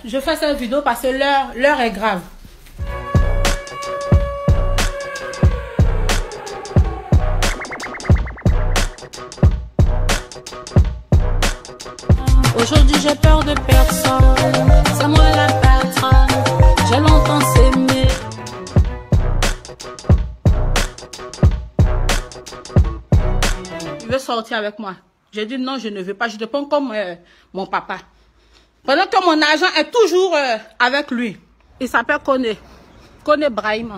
je fais cette vidéo parce que l'heure est grave. Aujourd'hui j'ai peur de personne, c'est moi la patronne, j'ai longtemps s'aimer. Il veut sortir avec moi. J'ai dit non, je ne veux pas, je te prends comme mon papa. Pendant que mon agent est toujours avec lui. Il s'appelle Kone Brahima.